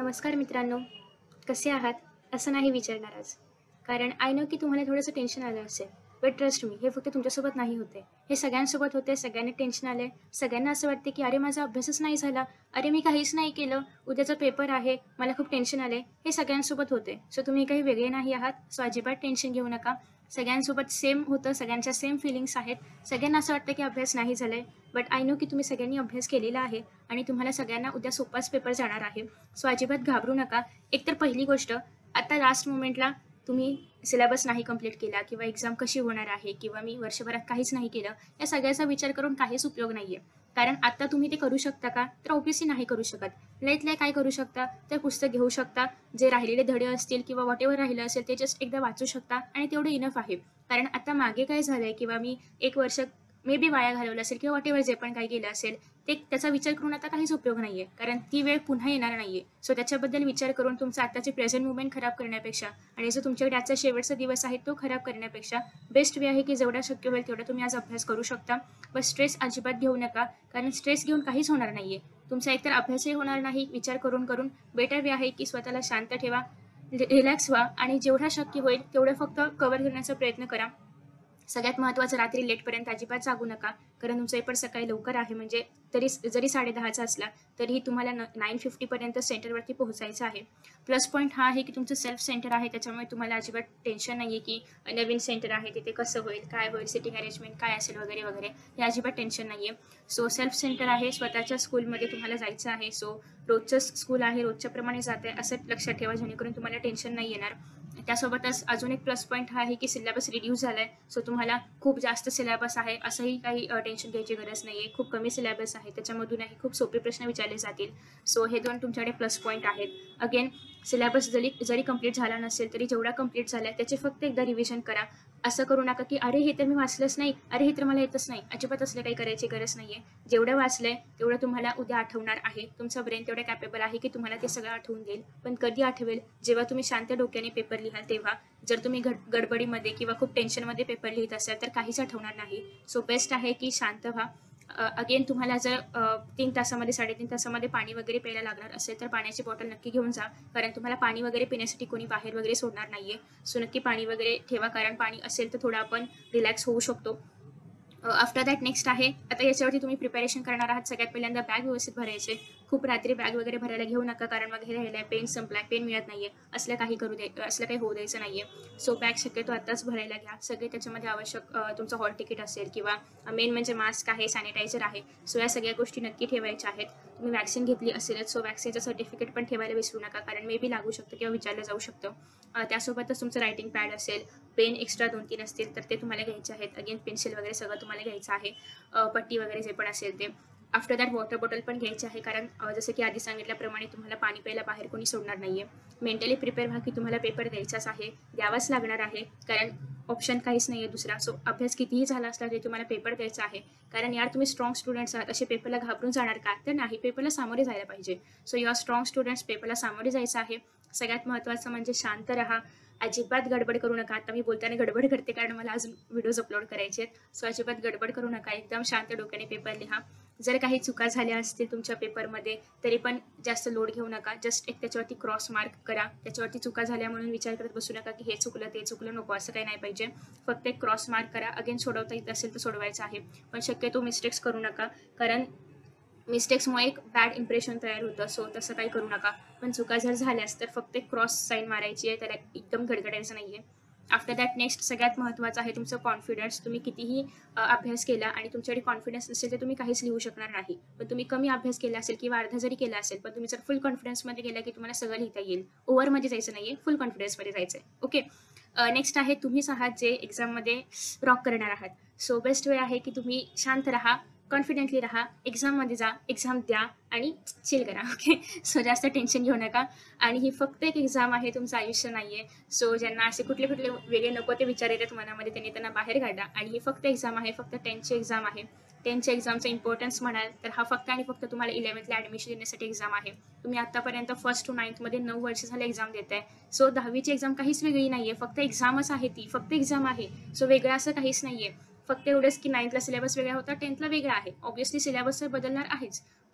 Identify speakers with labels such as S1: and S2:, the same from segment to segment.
S1: नमस्कार मित्रांनो, कसे आहात? असं नाही विचारणार आज. कारण आय नो की तुम्हाला थोडंसं टेन्शन आलं असेल. बट ट्रस्ट मी, हे फक्त तुमच्यासोबत नाही होते. हे सगळ्यांसोबत होते, सगळ्यांना टेन्शन आलंय. सगळ्यांना असं वाटते की अरे माझा अभ्यासच नाही झाला, अरे मी काहीच नाही केलं, उद्याचा पेपर आहे, मला खूप टेन्शन आलंय. हे सगळ्यांसोबत होते. सो तुम्ही काही वेगळे नाही आहात. सो अजिबात टेन्शन घेऊ नका. सगळ्यांसोबत सेम होतं, सगळ्यांच्या सेम फीलिंग्स आहेत. सगळ्यांना असं वाटतं की अभ्यास नाही झालाय. बट आय नो की तुम्ही सगळ्यांनी अभ्यास केलेला आहे आणि तुम्हाला सगळ्यांना उद्या सोपाच पेपर जाणार आहे. सो अजिबात घाबरू नका. एकतर पहिली गोष्ट, आता लास्ट मोमेंटला तुम्ही सिलेबस नाही कंप्लीट केला किंवा एक्झाम कशी होणार आहे किंवा मी वर्षभरात काहीच नाही केलं, या सगळ्याचा विचार करून काहीच उपयोग नाहीये. कारण आता तुम्ही ते करू शकता का? तर ऑब्व्हियसली नाही करू शकत. लयत लय काय करू शकता? तर पुस्तक घेऊ शकता. जे राहिलेले धडे असतील किंवा व्हॉटएव्हर राहिलं असेल ते जस्ट एकदा वाचू शकता आणि तेवढं इनफ आहे. कारण आता मागे काय झालंय किंवा मी 1 वर्ष मे बी वाया घालवलं असेल किंवा व्हॉटएव्हर जे पण काही केलं असेल, ते त्याचा विचार करून आता काहीच उपयोग नाहीये. कारण ती वेळ पुन्हा येणार नाहीये. सो त्याच्याबद्दल विचार करून तुमचा आत्ताचे प्रेझेंट मोमेंट खराब करण्यापेक्षा आणि जो तुमच्याकडे आजचा शेवटचा दिवस आहे तो खराब करण्यापेक्षा बेस्ट वे आहे की जेवढा शक्य होईल तेवढा तुम्ही आज अभ्यास करू शकता. पण स्ट्रेस अजिबात घेऊ नका. कारण स्ट्रेस घेऊन काहीच होणार नाहीये. तुमचा एकतर अभ्यासही होणार नाही विचार करून. बेटर वे आहे की स्वतःला शांत ठेवा, रिलॅक्स व्हा आणि जेवढा शक्य होईल तेवढं फक्त कव्हर करण्याचा प्रयत्न करा. सगळ्यात महत्त्वाचं, रात्री लेटपर्यंत अजिबात जागू नका. कारण तुमचा पेपर सकाळी लवकर आहे, म्हणजे जरी 10:30चा असला तरीही तुम्हाला 9:50 पर्यंत सेंटरवरती पोहोचायचं आहे. प्लस पॉईंट हा आहे की तुमचं सेल्फ सेंटर आहे, त्याच्यामुळे तुम्हाला अजिबात टेन्शन नाही आहे की नवीन सेंटर आहे तिथे कसं होईल, काय होईल, सिटिंग अरेंजमेंट काय असेल वगैरे वगैरे, हे अजिबात टेन्शन नाही आहे. सो सेल्फ सेंटर आहे, स्वतःच्या स्कूलमध्ये तुम्हाला जायचं आहे. सो रोजचंच स्कूल आहे, रोजच्याप्रमाणे जात आहे असं लक्षात ठेवा, जेणेकरून तुम्हाला टेन्शन नाही येणार. त्यासोबतच अजून एक प्लस पॉईंट हा आहे की सिलेबस रिड्यूस झालाय. सो तुम्हाला खूप जास्त सिलेबस आहे असंही काही टेन्शन घ्यायची गरज नाहीये. खूप कमी सिलेबस आहे, त्याच्यामधूनही खूप सोपे प्रश्न विचारले जातील. सो हे 2 तुमच्याकडे प्लस पॉईंट आहेत. अगेन, सिलेबस जरी कंप्लीट झाला नसेल तरी जेवढा कंप्लीट झालाय त्याचे फक्त एकदा रिव्हिजन करा. असं करू नका की अरे हे तर मी वाचलंच नाही, अरे हे तर मला येतच नाही. अजिबात असलं काही करायची गरज नाहीये. जेवढं वाचलंय तेवढं तुम्हाला उद्या आठवणार आहे. तुमचा ब्रेन तेवढं कॅपेबल आहे की तुम्हाला ते सगळं आठवून देईल. पण कधी आठवेल? जेव्हा तुम्ही शांत डोक्याने पेपर लिहाल तेव्हा. जर तुम्ही गडबडीमध्ये किंवा खूप टेन्शनमध्ये पेपर लिहित असाल तर काहीच आठवणार नाही. सो बेस्ट आहे की शांत व्हा. अगेन, तुम्हाला जर 3 तासामध्ये 3.5 तासामध्ये पाणी वगैरे प्यायला लागणार असेल तर पाण्याची बॉटल नक्की घेऊन जा. कारण तुम्हाला पाणी वगैरे पिण्यासाठी कोणी बाहेर वगैरे सोडणार नाहीये. सो नक्की पाणी वगैरे ठेवा, कारण पाणी असेल तर थोडं आपण रिलॅक्स होऊ शकतो. आफ्टर दॅट नेक्स्ट आहे, आता याच्यावरती तुम्ही प्रिपरेशन करणार आहात. सगळ्यात पहिल्यांदा बॅग व्यवस्थित भरायचे. खूप रात्री बॅग वगैरे भरायला घेऊ नका, कारण मग हे राहिलंय, पेन संपलाय, पेन मिळत नाहीये, असलं काही होऊ द्यायचं नाहीये. सो बॅग शक्यतो आत्ताच भरायला घ्या. सगळे त्याच्यामध्ये आवश्यक तुमचं हॉल तिकीट असेल किंवा मेन म्हणजे मास्क आहे, सॅनिटायझर आहे. सो या सगळ्या गोष्टी नक्की ठेवायच्या आहेत. तुम्ही वॅक्सिन घेतली असेलच, सो वॅक्सिनचं सर्टिफिकेट पण ठेवायला विसरू नका, कारण मे बी लागू शकतं किंवा विचारलं जाऊ शकतं. त्यासोबतच तुमचं रायटिंग पॅड असेल, पेन एक्स्ट्रा 2-3 असतील तर ते तुम्हाला घ्यायचे आहेत. अगेन, पेन्सिल वगैरे सगळं तुम्हाला घ्यायचं आहे. पट्टी वगैरे जे पण असेल ते. आफ्टर दॅट वॉटर बॉटल पण घ्यायची आहे, कारण जसं की आधी सांगितल्याप्रमाणे तुम्हाला पाणी प्यायला बाहेर कोणी सोडणार नाहीये. मेंटली प्रिपेअर व्हा की तुम्हाला पेपर द्यायचाच आहे, द्यावाच लागणार आहे, कारण ऑप्शन काहीच नाहीये दुसरा. सो अभ्यास कितीही झाला असला तरी तुम्हाला पेपर द्यायचा आहे. कारण यार, तुम्ही स्ट्रॉंग स्टुडंट्स आहात, असे पेपरला घाबरून जाणार का? तर नाही, पेपरला सामोरे जायला पाहिजे. So you are strong students, पेपरला सामोरे जायचं आहे. सगळ्यात महत्त्वाचं म्हणजे शांत राहा. अजिबात गडबड करू नका. आता मी बोलताना गडबड करते कारण मला अजून व्हिडिओज अपलोड करायचे आहेत. सो अजिबात गडबड करू नका. एकदम शांत डोक्याने पेपर लिहा. जर काही चुका झाल्या असतील तुमच्या पेपरमध्ये तरी पण जास्त लोड घेऊ नका. जस्ट एक त्याच्यावरती क्रॉस मार्क करा. त्याच्यावरती चुका झाल्या म्हणून विचार करत बसू नका की हे चुकलं ते चुकलं, नको, असं काही नाही पाहिजे. फक्त एक क्रॉस मार्क करा. अगेन, सोडवता येत असेल तर सोडवायचं आहे, पण शक्यतो मिस्टेक्स करू नका, कारण मिस्टेक्समुळे एक बॅड इम्प्रेशन तयार होतं. सो तसं काही करू नका. पण चुका जर झाल्यास तर फक्त एक क्रॉस साईन मारायची आहे, त्याला एकदम गडगडायचं नाहीये. आफ्टर दॅट नेक्स्ट सगळ्यात महत्त्वाचं आहे तुमचं कॉन्फिडन्स. तुम्ही कितीही अभ्यास केला आणि तुमच्याकडे कॉन्फिडन्स नसेल तर तुम्ही काहीच लिहू शकणार नाही. पण तुम्ही कमी अभ्यास केला असेल किंवा अर्धा जरी केला असेल, पण तुम्ही जर फुल कॉन्फिडन्समध्ये गेला की तुम्हाला सगळं लिहिता येईल. ओव्हरमध्ये जायचं नाहीये, फुल कॉन्फिडन्समध्ये जायचं आहे. ओके. नेक्स्ट आहे, तुम्हीच आहात जे एक्झाममध्ये रॉक करणार आहात. सो बेस्ट वे आहे की तुम्ही शांत राहा, कॉन्फिडेंटली राहा, एक्झाममध्ये जा, एक्झाम द्या आणि चिल करा. ओके. सो जास्त टेन्शन घेऊ नका. आणि ही फक्त एक एक्झाम आहे, तुमचं आयुष्य नाहीये. सो ज्यांना असे कुठले वेगळे नको ते विचार येतात मनामध्ये, त्यांना बाहेर काढा. आणि ही फक्त एक्झाम आहे, फक्त 10th ची एक्झाम आहे. 10th च्या एक्झामचा इम्पॉर्टन्स म्हणाल तर हा फक्त आणि फक्त तुम्हाला 11th ला ॲडमिशन देण्यासाठी एक्झाम आहे. तुम्ही आतापर्यंत 1st to 9th मध्ये 9 वर्ष झाले एक्झाम देताय. सो 10वीची एक्झाम काहीच वेगळी नाहीये, फक्त एक्झामच आहे, ती फक्त एक्झाम आहे. सो वेगळं असं काहीच नाहीये. फक्त एवढंच की 9th ला सिलेबस वेगळा होता, 10th ला वेगळा आहे. ऑब्व्हियसली सिलेबस तर बदलणार आहेच, पण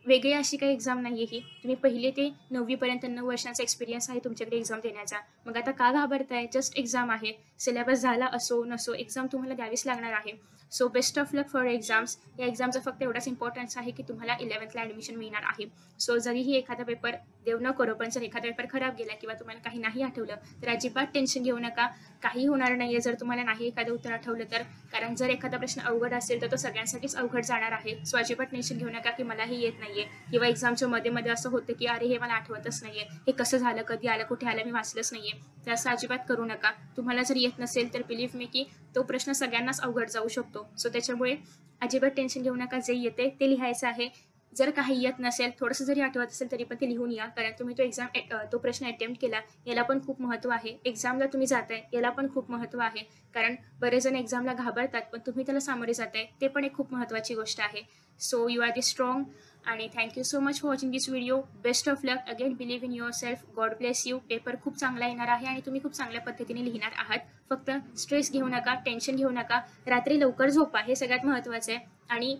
S1: वेगळी अशी काही एक्झाम नाही आहे ही. तुम्ही 1ली ते 9वी पर्यंत 9 वर्षांचा एक्सपिरियन्स आहे तुमच्याकडे एक्झाम देण्याचा. मग आता का घाबरताय? जस्ट एक्झाम आहे. सिलेबस झाला असो नसो, एक्झाम तुम्हाला द्यावीच लागणार आहे. So best of luck for exams. या एक्झामचा फक्त एवढाच इम्पॉर्टन्स आहे की तुम्हाला 11th ॲडमिशन मिळणार आहे. सो जरीही एखादा पेपर देऊ न करो, पण जर एखादा पेपर खराब गेला किंवा तुम्हाला काही नाही आठवलं, तर अजिबात टेन्शन घेऊ नका. काही होणार नाहीये जर तुम्हाला नाही एखादं उत्तर आठवलं तर. कारण जर एखादा प्रश्न अवघड असेल, तर तो सगळ्यांसाठीच अवघड जाणार आहे. सो अजिबात टेन्शन घेऊ नका की मलाही येत नाहीये किंवा एक्झामच्या मध्ये असं होतं की अरे हे मला आठवतच नाहीये, हे कसं झालं, कधी आलं, कुठे आलं, मी वाचलंच नाहीये. तर असं अजिबात करू नका. तुम्हाला जर येत नसेल तर बिलीव्ह मी की तो प्रश्न सगळ्यांनाच अवघड जाऊ शकतो. सो त्याच्यामुळे अजिबात टेन्शन घेऊ नका. जे येते ते लिहायचं आहे. जर काही येत नसेल, थोडंसं जरी आठवत असेल तरी पण ते लिहून या. कारण तुम्ही तो प्रश्न अटेम्प्ट केला, याला पण खूप महत्त्व आहे. एक्झामला तुम्ही जाताय, याला पण खूप महत्त्व आहे. कारण बरेच जण एक्झामला घाबरतात, पण तुम्ही त्याला सामोरे जाताय, ते पण एक खूप महत्त्वाची गोष्ट आहे. So you are the strong. आणि thank you so much for watching this video. Best of luck. Again believe in yourself. God bless you. Paper खूप चांगला येणार आहे आणि तुम्ही खूप चांगल्या पद्धतीने लिहिणार आहात. फक्त स्ट्रेस घेऊ नका, टेन्शन घेऊ नका. रात्री लवकर झोपा, हे सगळ्यात महत्त्वाचं आहे. आणि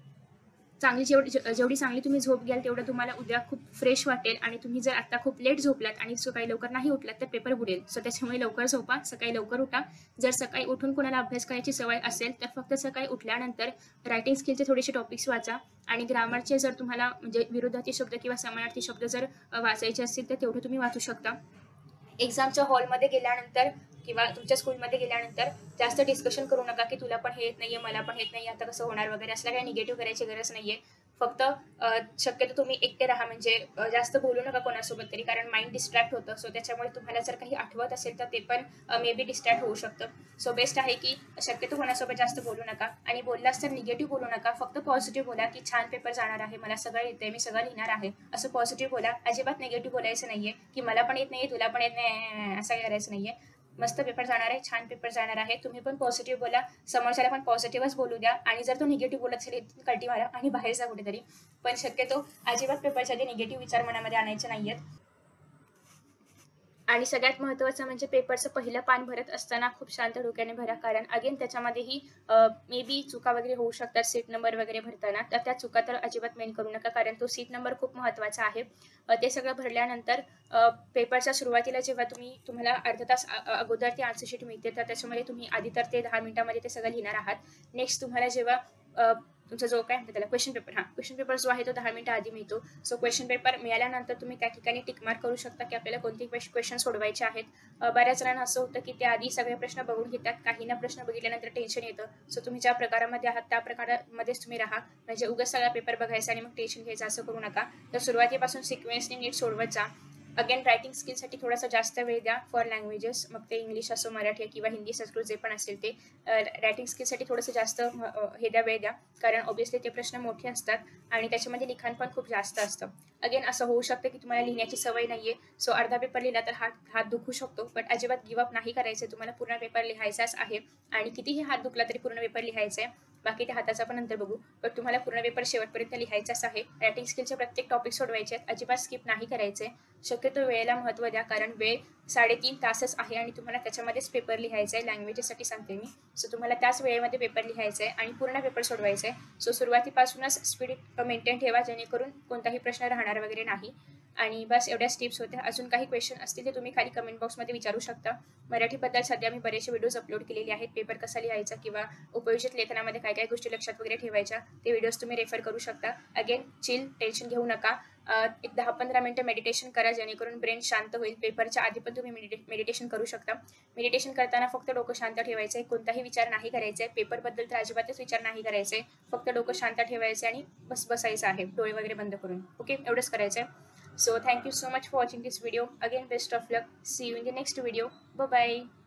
S1: जेवढी चांगली तुम्ही झोप घ्याल, तेवढं तुम्हाला उद्या खूप फ्रेश वाटेल. आणि तुम्ही जर आता खूप लेट झोपलात आणि सकाळी लवकर नाही उठलात, तर पेपर बुडेल. सो त्याच्यामुळे लवकर झोपा, सकाळी लवकर उठा. जर सकाळी उठून कोणाला अभ्यास करायची सवय असेल, तर फक्त सकाळी उठल्यानंतर रायटिंग स्किलचे थोडेसे टॉपिक्स वाचा. आणि ग्रामरचे जर तुम्हाला म्हणजे विरोधार्थी शब्द किंवा समानार्थी शब्द जर वाचायचे असतील, तर तेवढे तुम्ही वाचू शकता. एक्झामच्या हॉलमध्ये गेल्यानंतर किंवा तुमच्या स्कूलमध्ये गेल्यानंतर जास्त डिस्कशन करू नका की तुला पण हे येत नाहीये, मला पण येत नाहीये, आता कसं होणार वगैरे. असलं काही निगेटिव्ह करायची गरज नाहीये. फक्त शक्यतो तुम्ही एकटे राहा. म्हणजे जास्त बोलू नका कोणासोबत तरी, कारण माइंड डिस्ट्रॅक्ट होतं. सो त्याच्यामुळे तुम्हाला जर काही आठवत असेल तर ते पण मे बी डिस्ट्रॅक्ट होऊ शकतं. सो बेस्ट आहे की शक्यतो कोणासोबत जास्त बोलू नका. आणि बोललास तर निगेटिव्ह बोलू नका. फक्त पॉझिटिव्ह बोला की छान पेपर जाणार आहे, मला सगळं येतंय, मी सगळं लिहिणार आहे, असं पॉझिटिव्ह बोला. अजिबात निगेटिव्ह बोलायचं नाहीये की मला पण येत नाहीये, तुला पण येत नाही, असं करायचं नाहीये. मस्त पेपर जाणार आहे, छान पेपर जाणार आहे. तुम्ही पण पॉझिटिव्ह बोला, समोरच्याला पण पॉझिटिव्हच बोलू द्या. आणि जर तो निगेटिव्ह बोलत असेल, इथून कल्टी मारा आणि बाहेर जा कुठेतरी. पण शक्यतो अजिबात पेपरच्या आधी निगेटिव्ह विचार मनामध्ये आणायचे नाहीयेत. आणि सगळ्यात महत्त्वाचं म्हणजे पेपरचं पहिलं पान भरत असताना खूप शांत डोक्याने भरा. कारण अगेन त्याच्यामध्येही मे बी चुका वगैरे होऊ शकतात सीट नंबर वगैरे भरताना. तर त्या चुका तर अजिबात मेन करू नका, कारण तो सीट नंबर खूप महत्त्वाचा आहे. ते सगळं भरल्यानंतर पेपरच्या सुरुवातीला जेव्हा तुम्हाला अर्धा तास अगोदर ती आन्सर शीट मिळते, तर त्याच्यामध्ये तुम्ही आधी तर ते 10 मिनिटांमध्ये ते सगळं लिहिणार आहात. नेक्स्ट तुम्हाला जेव्हा तुमचा जो काय म्हणतात त्याला क्वेश्चन पेपर जो आहे तो 10 मिनिटं आधी मिळतो. सो क्वेश्चन पेपर मिळाल्यानंतर तुम्ही त्या ठिकाणी टिक मार्क करू शकता की आपल्याला कोणते क्वेश्चन सोडवायचे आहेत. बऱ्याच जणांना असं होतं की ते आधी सगळे प्रश्न बघून घेतात, काहींना प्रश्न बघितल्यानंतर टेन्शन येतं. सो तुम्ही ज्या प्रकारामध्ये आहात त्या प्रकारामध्येच तुम्ही राहा. म्हणजे उगाच सगळा पेपर बघायचा आणि मग टेन्शन घ्यायचं असं करू नका. तर सुरुवातीपासून सिक्वेन्सने नीट सोडवत जा. अगेन रायटिंग स्किलसाठी थोडासा जास्त वेळ द्या फॉर लँग्वेजेस, मग ते इंग्लिश असो, मराठी किंवा हिंदी, संस्कृत जे पण असेल ते. रायटिंग स्किलसाठी थोडंसं जास्त वेळ द्या, कारण ऑब्व्हियसली ते प्रश्न मोठे असतात आणि त्याच्यामध्ये लिखाण पण खूप जास्त असतं. अगेन असं होऊ शकतं की तुम्हाला लिहिण्याची सवय नाहीये, सो अर्धा पेपर लिहिला तर हात दुखू शकतो. बट अजिबात गिव्हअप नाही करायचं. तुम्हाला पूर्ण पेपर लिहायचाच आहे आणि कितीही हात दुखला तरी पूर्ण पेपर लिहायचा आहे. बाकी त्या हाताचा पण नंतर बघू, पण तुम्हाला पूर्ण पेपर शेवटपर्यंत लिहायचाच आहे. रायटिंग स्किलचे प्रत्येक टॉपिक सोडवायचे आहेत, अजिबात स्किप नाही करायचे. शक्यतो वेळेला महत्त्व द्या, कारण वेळ 3.5 तासच आहे आणि तुम्हाला त्याच्यामध्येच पेपर लिहायचा आहे. लँग्वेजेससाठी सांगते मी. सो तुम्हाला त्याच वेळेमध्ये पेपर लिहायचा आहे आणि पूर्ण पेपर सोडवायचा आहे. सो सुरुवातीपासूनच स्पीड मेंटेन ठेवा, जेणेकरून कोणताही प्रश्न राहणार वगैरे नाही. आणि बस एवढ्याच टिप्स होत्या. अजून काही क्वेश्चन असतील ते तुम्ही खाली कमेंट बॉक्समध्ये विचारू शकता. मराठीबद्दल सध्या मी बरेचसे व्हिडिओज अपलोड केलेले आहेत. पेपर कसा लिहायचा किंवा उपयोजित लेखनामध्ये काय काय गोष्टी लक्षात वगैरे ठेवायच्या, ते व्हिडिओज तुम्ही रेफर करू शकता. अगेन चिल, टेन्शन घेऊ नका. एक 10-15 मिनिटं मेडिटेशन करा, जेणेकरून ब्रेन शांत होईल. पेपरच्या आधी पण तुम्ही मेडिटेशन करू शकता. मेडिटेशन करताना फक्त डोकं शांत ठेवायचं आहे, कोणताही विचार नाही करायचा आहे. पेपरबद्दल तर अजिबातच विचार नाही करायचे. फक्त डोकं शांत ठेवायचं आणि बसायचं आहे, डोळे वगैरे बंद करून. ओके, एवढंच करायचं आहे. So thank you so much for watching this video. Again, best of luck. See you in the next video. Bye bye.